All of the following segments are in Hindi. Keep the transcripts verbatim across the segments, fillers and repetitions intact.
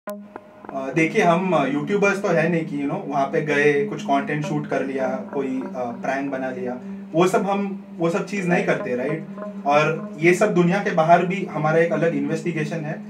अ, देखिए हम यूट्यूबर्स तो है नहीं कि यू नो वहाँ पे गए कुछ कंटेंट शूट कर लिया, कोई प्रैंक बना लिया, वो सब हम वो सब चीज़ नहीं करते, राइट। और ये सब दुनिया के बाहर भी हमारा एक अलग इन्वेस्टिगेशन है।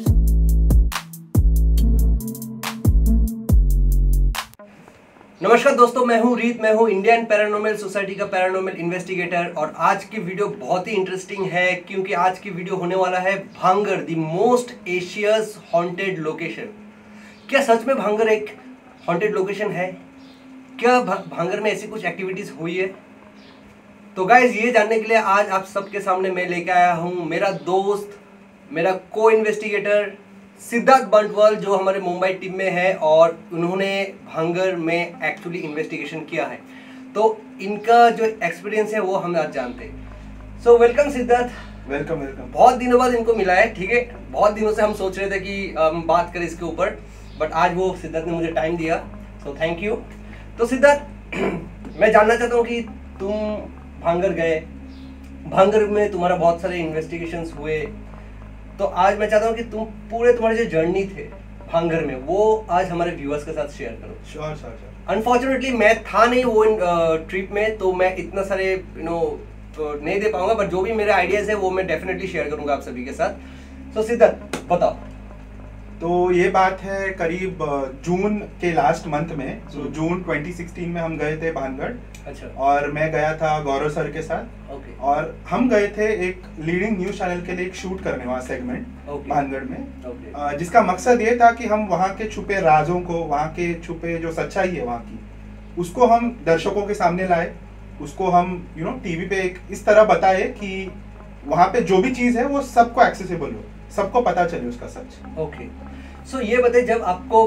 नमस्कार दोस्तों, मैं हूं रीत, मैं हूं इंडियन पैरानॉर्मल सोसाइटी का पैरानॉर्मल इन्वेस्टिगेटर। और आज की वीडियो बहुत ही इंटरेस्टिंग है क्योंकि आज की वीडियो होने वाला है Bhangarh, the most Asia's haunted location. क्या सच में भांगर एक हॉन्टेड लोकेशन है? क्या भांगर में ऐसी कुछ एक्टिविटीज हुई है? तो गाइज, ये जानने के लिए आज आप सबके सामने मैं लेके आया हूं मेरा दोस्त, मेरा को इन्वेस्टिगेटर सिद्धार्थ बंटवाल, जो हमारे मुंबई टीम में है और उन्होंने भांगर में एक्चुअली इन्वेस्टिगेशन किया है। तो इनका जो एक्सपीरियंस है वो हम आज जानते हैं। So welcome Siddharth. Welcome welcome. बहुत दिनों बाद इनको मिला है, ठीक है। बहुत दिनों से हम सोच रहे थे कि हम बात करें इसके ऊपर, बट आज वो सिद्धार्थ ने मुझे टाइम दिया, सो थैंक यू। तो सिद्धार्थ, मैं जानना चाहता हूँ कि तुम भांगर गए, भांगर में तुम्हारा बहुत सारे इन्वेस्टिगेशंस हुए, तो आज मैं चाहता हूँ कि तुम पूरे तुम्हारे जो जर्नी थे भांगर में वो आज हमारे व्यूअर्स के साथ शेयर करो। Sure sure sure. अनफॉर्चुनेटली मैं था नहीं वो ट्रिप में, तो मैं इतना सारे यू नो तो नहीं दे पाऊंगा, बट जो भी मेरे आइडियाज है वो मैं डेफिनेटली शेयर करूंगा आप सभी के साथ। सो सिद्धार्थ बताओ। तो ये बात है करीब जून के लास्ट मंथ में, so, जून ट्वेंटी सिक्सटीन में हम गए थे भानगढ़। अच्छा। और मैं गया था गौरव सर के साथ। ओके। और हम गए थे एक लीडिंग न्यूज चैनल के लिए एक शूट करने वहाँ सेगमेंट भानगढ़ में। ओके। जिसका मकसद ये था कि हम वहाँ के छुपे राजों को, वहाँ के छुपे जो सच्चाई है वहाँ की, उसको हम दर्शकों के सामने लाए, उसको हम यू नो टीवी पे एक इस तरह बताए कि वहाँ पे जो भी चीज़ है वो सबको एक्सेसिबल हो, सबको पता चले उसका सच। ओके। सो ये बताइए, जब आपको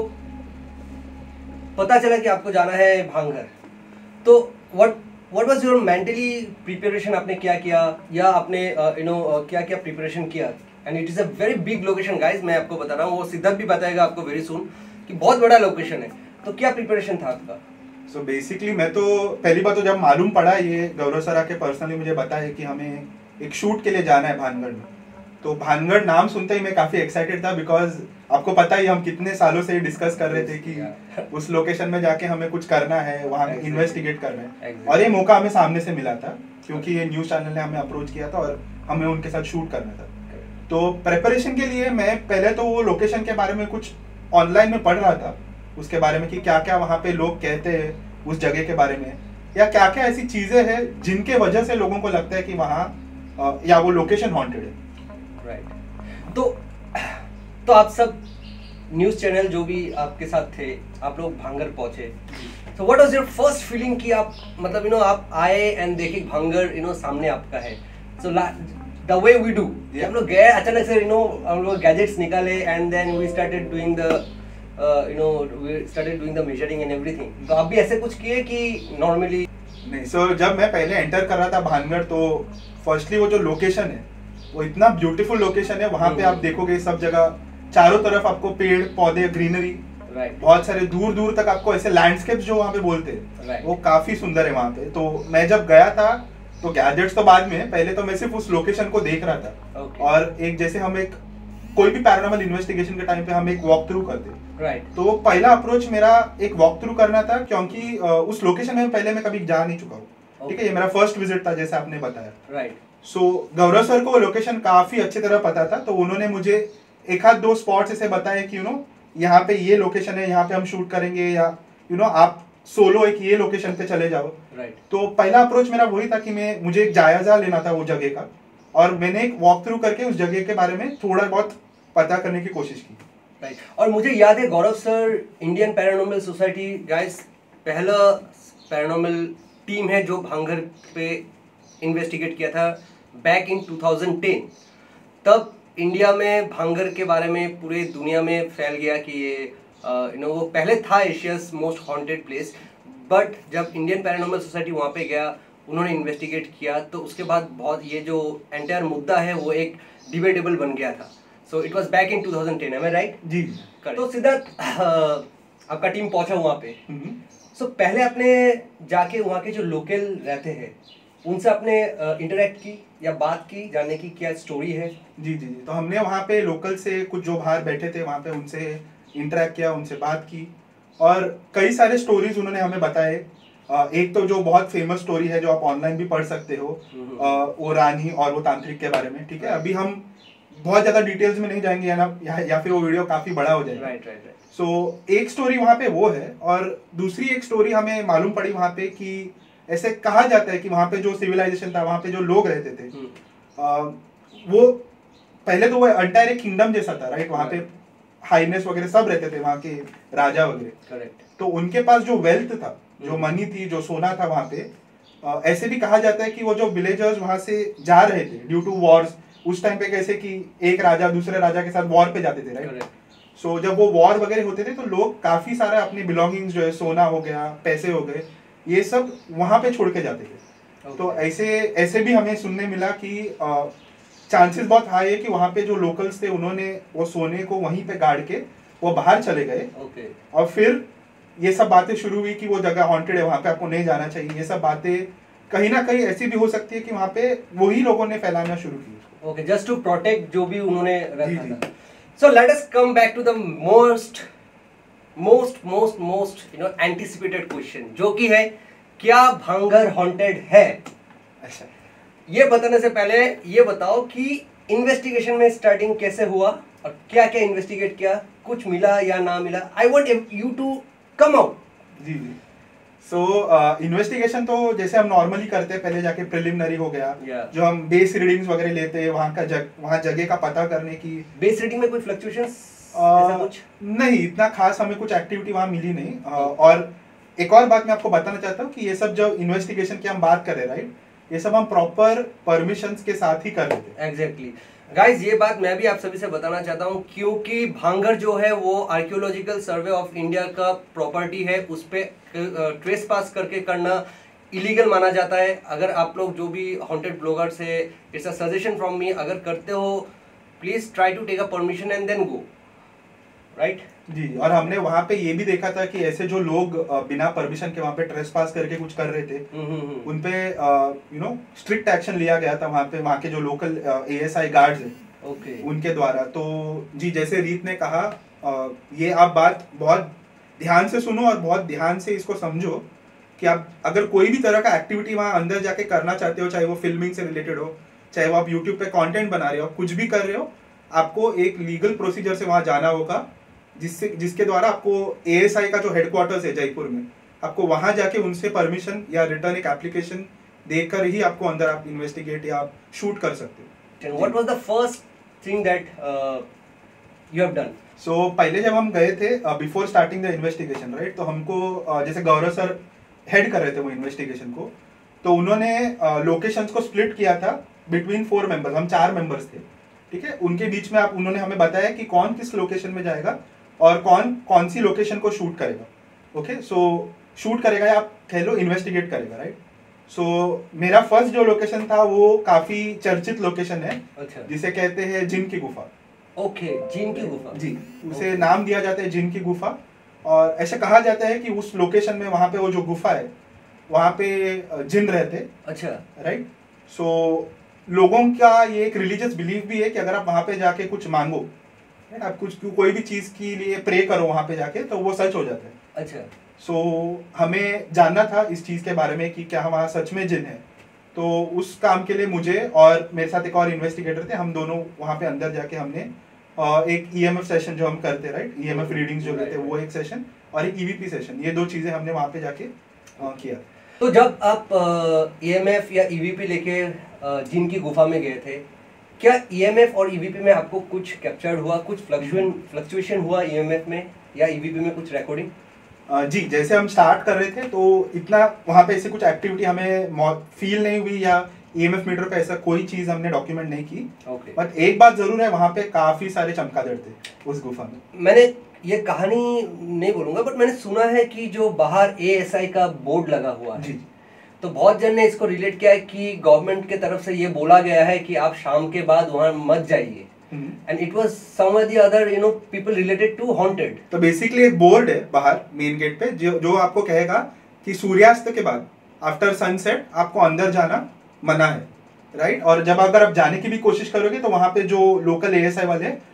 पता चला कि आपको जाना है भांगर, तो what what was your mentally preparation? आपने क्या किया, या आपने यू नो क्या क्या प्रिपरेशन किया? And it is a very big location guys, मैं आपको बता रहा हूँ, वो सिद्धार्थ भी बताएगा आपको वेरी सून कि बहुत बड़ा लोकेशन है। तो क्या प्रिपरेशन था आपका? सो so बेसिकली मैं तो पहली बार तो जब मालूम पड़ा, ये गौरव सर आके पर्सनली मुझे बताया कि हमें एक शूट के लिए जाना है भानगढ़ में, तो भानगढ़ नाम सुनते ही मैं काफ़ी एक्साइटेड था, बिकॉज आपको पता ही हम कितने सालों से डिस्कस कर रहे थे कि उस लोकेशन में जाके हमें कुछ करना है, वहाँ exactly. इन्वेस्टिगेट करना है exactly. और ये मौका हमें सामने से मिला था क्योंकि ये न्यूज़ चैनल ने हमें अप्रोच किया था और हमें उनके साथ शूट करना था। तो प्रेपरेशन के लिए मैं पहले तो वो लोकेशन के बारे में कुछ ऑनलाइन में पढ़ रहा था, उसके बारे में कि क्या क्या वहाँ पे लोग कहते हैं उस जगह के बारे में, या क्या क्या ऐसी चीज़ें हैं जिनके वजह से लोगों को लगता है कि वहाँ या वो लोकेशन हॉन्टेड है। राइट। तो तो आप सब न्यूज़ चैनल जो भी आपके साथ थे, आप लोग भांगर पहुंचे, तो what was your first feeling कि आप मतलब यू नो आप आए एंड देखे भांगर यू नो सामने आपका है। So the way we do, हम लोग गए अचानक से, यू नो हम लोग गैजेट्स निकाले and then we started doing the you know we started doing the measuring and everything. तो आप भी ऐसे कुछ किए कि नॉर्मली? नहीं। सो so, जब मैं पहले एंटर कर रहा था भानगढ़, तो फर्स्टली वो जो लोकेशन है वो इतना ब्यूटीफुल लोकेशन है, वहाँ पे आप देखोगे सब जगह चारों तरफ आपको पेड़ पौधे, ग्रीनरी, right. बहुत सारे दूर दूर तक आपको ऐसे लैंडस्केप जो वहाँ पे बोलते हैं right. वो काफी सुंदर है वहाँ पे। तो मैं जब गया था तो गैजेट्स तो बाद में, पहले तो मैं सिर्फ उस लोकेशन को देख रहा था okay. और एक जैसे हम एक कोई भी पैरानॉर्मल इन्वेस्टिगेशन के टाइम पे हम एक वॉक थ्रू करते हैं right. तो पहला अप्रोच मेरा एक वॉक थ्रू करना था, क्योंकि उस लोकेशन में पहले मैं कभी जा नहीं चुका हूँ, ठीक okay. है। ये मेरा फर्स्ट विजिट था जैसे आपने बताया right. So so, Gaurav sir को लोकेशन काफी अच्छी तरह पता था, तो उन्होंने मुझे एक आध दो स्पॉट्स ऐसे बताए कि यू नो यहाँ पे ये लोकेशन है, यहाँ पे हम शूट करेंगे, या यू नो आप सोलो एक ये लोकेशन पे चले जाओ। राइट। तो पहला अप्रोच मेरा वही था कि मैं मुझे एक जायजा लेना था वो जगह का, और मैंने एक वॉक थ्रू करके उस जगह के बारे में थोड़ा बहुत पता करने की कोशिश की। राइट। और मुझे याद है Gaurav sir Indian paranormal society guys पहला पैरानॉर्मल टीम है जो भांगर पे इन्वेस्टिगेट किया था back in two thousand ten. तब इंडिया में भांगर के बारे में पूरे दुनिया में फैल गया कि ये यू नो वो पहले था Asia's most haunted place, but जब इंडियन पैरानॉर्मल सोसाइटी वहाँ पे गया, उन्होंने इन्वेस्टिगेट किया, तो उसके बाद बहुत ये जो एंटायर मुद्दा है वो एक डिबेटेबल बन गया था। So it was back in two thousand ten, am I right? जी। तो सिद्धार्थ, आपका टीम पहुंचा वहाँ पे, सो so, पहले आपने जाके वहाँ के जो लोकल रहते हैं उनसे आपने इंटरेक्ट की या बात की, जानने की क्या स्टोरी है? जी जी जी। तो हमने वहाँ पे लोकल से कुछ जो बाहर बैठे थे वहाँ पे उनसे इंटरेक्ट किया, उनसे बात की और कई सारे स्टोरीज उन्होंने हमें बताए। एक तो जो बहुत फेमस स्टोरी है जो आप ऑनलाइन भी पढ़ सकते हो, वो रानी और वो तांत्रिक के बारे में, ठीक है। अभी हम बहुत ज्यादा डिटेल्स में नहीं जाएंगे या ना या, या फिर वो वीडियो काफी बड़ा हो जाएगा। Right right right. सो एक स्टोरी वहाँ पे वो है और दूसरी एक स्टोरी हमें मालूम पड़ी वहाँ पे कि ऐसे कहा जाता है कि वहाँ पे जो सिविलाइजेशन था, वहाँ पे जो लोग रहते थे, आ, वो पहले तो वो एंटायर एक किंगडम जैसा था, राइट। वहाँ पे हाईनेस वगैरह सब रहते थे, वहाँ के राजा वगैरह। करेक्ट। तो उनके पास जो वेल्थ था, जो मनी थी, जो सोना था वहाँ पे, आ, ऐसे भी कहा जाता है कि वो जो विलेजर्स वहाँ से जा रहे थे ड्यू टू वॉर्स, उस टाइम पे कैसे कि एक राजा दूसरे राजा के साथ वॉर पे जाते थे, राइट। सो so, जब वो वॉर वगैरह होते थे तो लोग काफी सारा अपने बिलोंगिंग्स जो है, सोना हो गया, पैसे हो गए, ये सब वहां पे छोड़ के जाते थे। okay. तो ऐसे ऐसे भी हमें सुनने मिला कि चांसेस बहुत हाई है कि वहां पे जो लोकल्स थे उन्होंने वो सोने को वहीं पे गाड़ के वो बाहर चले गए। okay. और फिर ये सब बातें शुरू हुई कि वो जगह हॉन्टेड है, वहां पे आपको नहीं जाना चाहिए। ये सब बातें कहीं ना कहीं ऐसी भी हो सकती है कि वहां पे वही लोगों ने फैलाना शुरू की। ओके, जस्ट टू प्रोटेक्ट जो भी उन्होंने रखा था। So let us come back to the most most most most you know anticipated question, जो कि है क्या भांगर हॉन्टेड है। अच्छा, ये बताने से पहले ये बताओ कि इन्वेस्टिगेशन में स्टार्टिंग कैसे हुआ और क्या क्या इन्वेस्टिगेट किया, कुछ मिला या ना मिला। I want you to come out. जी जी। सो इन्वेस्टिगेशन तो जैसे हम नॉर्मली करते हैं, पहले जाके प्रिलिमिनरी हो गया, yeah. जो हम बेस रीडिंग्स वगैरह लेते हैं, वहाँ का जग वहाँ जगह का पता करने की। बेस रीडिंग में कोई फ्लक्चुएशंस ऐसा कुछ नहीं, इतना खास हमें कुछ एक्टिविटी वहाँ मिली नहीं। uh, और एक और बात मैं आपको बताना चाहता हूँ कि ये सब जो इन्वेस्टिगेशन की हम बात कर रहे हैं, राइट, ये सब हम प्रॉपर परमिशंस के साथ ही कर रहे थे। एग्जैक्टली गाइज, ये बात मैं भी आप सभी से बताना चाहता हूँ, क्योंकि भांगर जो है वो आर्कियोलॉजिकल सर्वे ऑफ इंडिया का प्रॉपर्टी है, उस पे ट्रेस पास करके करना इलीगल माना जाता है। अगर आप लोग जो भी हॉन्टेड ब्लॉगर्स है, it's a suggestion from me, अगर करते हो please try to take a permission and then go, right. जी, और हमने वहाँ पे ये भी देखा था कि ऐसे जो लोग बिना परमिशन के वहाँ पे ट्रेस पास करके कुछ कर रहे थे, उन पे यू नो स्ट्रिक्ट एक्शन लिया गया था वहाँ पे, वहाँ के जो लोकल एएसआई गार्ड्स हैं, okay. उनके द्वारा। तो जी, जैसे रीत ने कहा, आ, ये आप बात बहुत ध्यान से सुनो और बहुत ध्यान से इसको समझो कि आप अगर कोई भी तरह का एक्टिविटी वहाँ अंदर जाके करना चाहते हो, चाहे वो फिल्मिंग से रिलेटेड हो, चाहे वो आप यूट्यूब पे कंटेंट बना रहे हो, कुछ भी कर रहे हो, आपको एक लीगल प्रोसीजर से वहाँ जाना होगा, जिससे जिसके द्वारा आपको एएसआई का जो हेडक्वार्टर्स है जयपुर में, आपको वहाँ जाके उनसे परमिशन या रिटर्न एक एप्लीकेशन देकर ही आपको अंदर आप इन्वेस्टिगेट या आप शूट कर सकते हो। What was the first thing that you have done? So पहले जब हम गए थे, before starting the investigation, right, तो हमको uh, जैसे गौरव सर हेड कर रहे थे वो इन्वेस्टिगेशन को, तो उन्होंने लोकेशंस uh, को स्प्लिट किया था बिटवीन फोर मेंबर्स, हम चार मेंबर्स थे, ठीक है। उनके बीच में आप उन्होंने हमें बताया कि कौन किस लोकेशन में जाएगा और कौन कौन सी लोकेशन को शूट करेगा। ओके, सो शूट करेगा या आप कह लो इन्वेस्टिगेट करेगा, राइट। सो मेरा फर्स्ट जो लोकेशन था वो काफी चर्चित लोकेशन है, अच्छा, जिसे कहते हैं जिन की गुफा। ओके, जिन की गुफा, जी, उसे नाम दिया जाता है जिन की गुफा। और ऐसा कहा जाता है कि उस लोकेशन में, वहाँ पे वो जो गुफा है, वहाँ पे जिन रहते। अच्छा, राइट। सो लोगों का ये एक रिलीजियस बिलीफ भी है कि अगर आप वहाँ पे जाके कुछ मांगो, आप कुछ कोई भी चीज के लिए प्रे करो वहाँ पे जाके, तो वो सच हो जाता है। अच्छा। सो so, हमें जानना था इस चीज के बारे में कि क्या वहाँ सच में जिन है। तो उस काम के लिए मुझे और मेरे साथ एक और इन्वेस्टिगेटर थे, हम दोनों वहाँ पे अंदर जाके हमने एक ईएमएफ सेशन जो हम करते, राइट, ईएमएफ रीडिंग्स जो लेते हैं, वो एक सेशन और एक ईवीपी सेशन, ये दो चीजें हमने वहाँ पे जाके किया। तो जब आप ईएमएफ या ईवीपी लेके जिन की गुफा में गए थे, क्या ईएमएफ और ईवीपी में आपको कुछ कैप्चर्ड हुआ, कुछ फ्लक्चुएशन फ्लक्चुएशन हुआ ईएमएफ में या ईवीपी में कुछ रिकॉर्डिंग? जी, जैसे हम स्टार्ट कर रहे थे तो इतना वहाँ पे ऐसे कुछ एक्टिविटी हमें फील नहीं हुई या ईएमएफ मीटर पे ऐसा कोई चीज हमने डॉक्यूमेंट नहीं की। okay. बट एक बात जरूर है, वहाँ पे काफी सारे चमगादड़ थे उस गुफा में। मैंने ये कहानी नहीं बोलूंगा, बट मैंने सुना है कि जो बाहर एएसआई का बोर्ड लगा हुआ है, जी, तो बहुत जन ने इसको रिलेट किया है कि गवर्नमेंट के तरफ से ये बोला गया है कि आप शाम के बाद वहाँ मत जाइए, and it was somewhere the other you know people related to haunted. तो बेसिकली एक बोर्ड है बाहर मेन गेट पे जो जो आपको कहेगा कि सूर्यास्त के बाद आफ्टर सनसेट आपको अंदर जाना मना है, राइट। और जब अगर आप जाने की भी कोशिश करोगे तो वहाँ पे जो लोकल एएसआई वाले हैं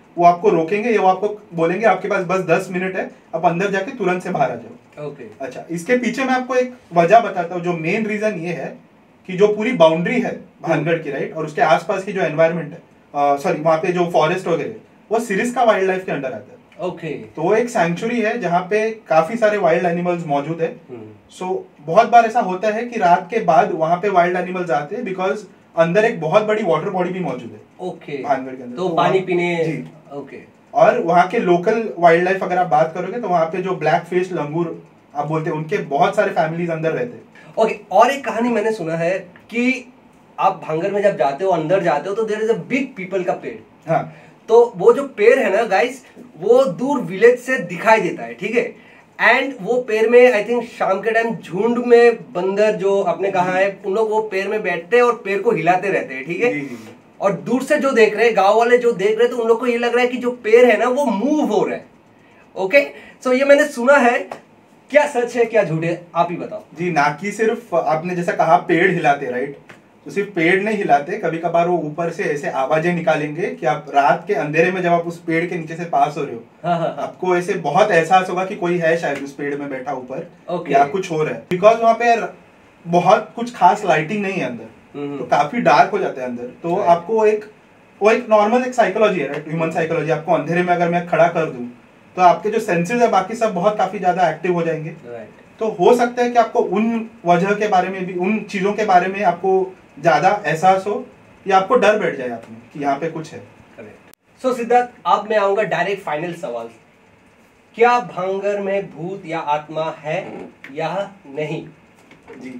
वो आपको रोकेंगे या वो आपको बोलेंगे आपके पास बस दस मिनट है, आप अंदर जाके तुरंत से बाहर आ जाओ। Okay okay. अच्छा, इसके पीछे मैं आपको एक वजह बताता हूँ। जो मेन रीजन ये है कि जो पूरी बाउंड्री है भानगढ़ की, राइट, और उसके आसपास की जो एनवायरनमेंट है, सॉरी वहाँ पे जो फॉरेस्ट वगैरह, वो सिरिस्का वाइल्ड लाइफ के अंडर आता है। Okay okay. तो वो एक सैंक्चुरी है जहाँ पे काफी सारे वाइल्ड एनिमल्स मौजूद है। सो so, बहुत बार ऐसा होता है कि रात के बाद वहाँ पे वाइल्ड एनिमल्स आते हैं, बिकॉज अंदर एक बहुत बड़ी वाटर बॉडी भी मौजूद है। Okay okay. भानगढ़ के अंदर तो, तो पानी पीने। जी ओके okay. और वहाँ के लोकल वाइल्ड लाइफ अगर आप बात करोगे तो वहाँ पे जो ब्लैक फेस लंगूर आप बोलते हैं, उनके बहुत सारे फैमिलीज अंदर रहते हैं। Okay okay. और एक कहानी मैंने सुना है कि आप भांगड़ में जब जाते हो, अंदर जाते हो, तो देयर इज अ बिग पीपल का पेड़। हाँ, तो वो जो पेड़ है ना गाइस, वो दूर विलेज से दिखाई देता है, ठीक है। एंड वो पेड़ में आई थिंक शाम के टाइम झुंड में बंदर, जो आपने कहा है, उन लोग वो पेड़ में बैठते हैं और पेड़ को हिलाते रहते हैं, ठीक है। और दूर से जो देख रहे हैं, गांव वाले जो देख रहे हैं, तो उन लोग को ये लग रहा है कि जो पेड़ है ना वो मूव हो रहा है। ओके, सो ये मैंने सुना है, क्या सच है क्या झूठ है, आप ही बताओ। जी, ना कि सिर्फ आपने जैसा कहा पेड़ हिलाते, राइट, तो सिर्फ पेड़ नहीं हिलाते, कभी कभार वो ऊपर से ऐसे आवाजें निकालेंगे कि आप रात के अंधेरे में जब आप उस पेड़ के नीचे से पास हो रहे हो, हाँ हाँ हाँ। आपको ऐसे बहुत एहसास होगा कि कोई है शायद उस पेड़ में बैठा ऊपर, okay. या कुछ हो रहा है, बिकॉज वहाँ पे बहुत कुछ खास लाइटिंग नहीं है अंदर, तो काफी डार्क हो जाता है अंदर। तो right. आपको एक वो एक नॉर्मल एक साइकोलॉजी है, राइट, ह्यूमन साइकोलॉजी। आपको अंधेरे में अगर मैं खड़ा कर दूं तो आपके जो सेंसेस है बाकी सब बहुत काफी ज्यादा एक्टिव हो जाएंगे। right. तो हो सकता है कि आपको उन वजह के बारे में भी, उन चीजों के बारे में आपको ज्यादा एहसास हो, या आपको डर बैठ जाए आप में कि यहाँ पे कुछ है। करेक्ट। सो सिद्धार्थ, अब मैं आऊंगा डायरेक्ट फाइनल सवाल, क्या भांगड़ में भूत या आत्मा है या नहीं? जी,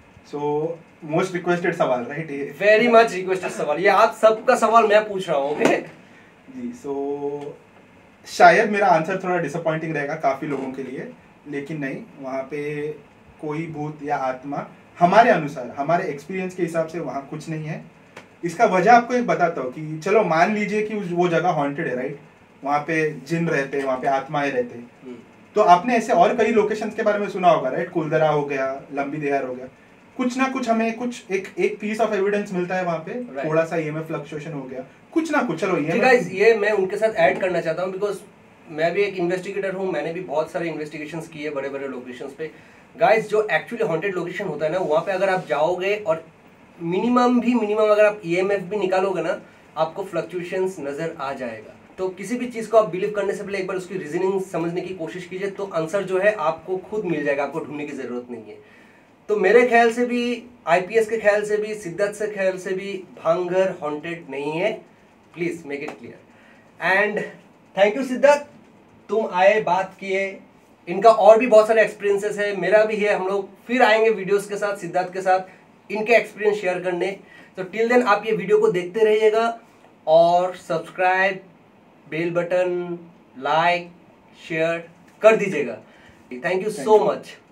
सो मोस्ट रिक्वेस्टेड सवाल, राइट, ये वेरी मच रिक्वेस्टेड सवाल, ये आप सबका सवाल मैं पूछ रहा हूँ। ओके जी, सो शायद मेरा आंसर थोड़ा डिसअपॉइंटिंग रहेगा काफी लोगों के लिए, लेकिन नहीं, वहाँ पे कोई भूत या आत्मा हमारे अनुसार, हमारे एक्सपीरियंस के हिसाब से वहाँ कुछ नहीं है। इसका वजह आपको एक बताता हूँ कि चलो मान लीजिए कि वो जगह हॉन्टेड है, राइट, वहाँ पे जिन रहते हैं, वहाँ पे आत्माएं रहते हैं, तो आपने ऐसे और कई लोकेशंस के बारे में सुना होगा, राइट, कुलदरा हो गया, लंबी देहार हो गया, कुछ ना कुछ हमें कुछ एक एक पीस ऑफ एविडेंस मिलता है वहाँ पे, right. थोड़ा सा ईएमएफ फ्लक्चुएशन हो गया, कुछ ना कुछ। चलो ये गाइस, ये मैं उनके साथ ऐड करना चाहता हूँ, बिकॉज मैं भी एक इन्वेस्टिगेटर हूँ, मैंने भी बहुत सारे इन्वेस्टिगेशंस किए बड़े बड़े लोकेशंस पे। गाइस, जो एक्चुअली हॉन्टेड लोकेशन होता है ना, वहाँ पे अगर आप जाओगे और मिनिमम भी मिनिमम अगर आप ईएमएफ भी निकालोगे ना, आपको फ्लक्चुएशंस नजर आ जाएगा। तो किसी भी चीज़ को आप बिलीव करने से पहले एक बार उसकी रीजनिंग समझने की कोशिश कीजिए, तो आंसर जो है आपको खुद मिल जाएगा, आपको ढूंढने की जरूरत नहीं है। तो मेरे ख्याल से भी, आईपीएस के ख्याल से भी, सिद्धार्थ से ख्याल से भी, भांगड़ हॉन्टेड नहीं है। Please make it clear. And thank you Siddharth, तुम आए, बात किए। इनका और भी बहुत सारे एक्सपीरियंसेस है, मेरा भी है। हम लोग फिर आएंगे वीडियोस के साथ, सिद्धार्थ के साथ इनके एक्सपीरियंस शेयर करने। तो टिल देन आप ये वीडियो को देखते रहिएगा और subscribe, bell button, like, share कर दीजिएगा। Thank you so much.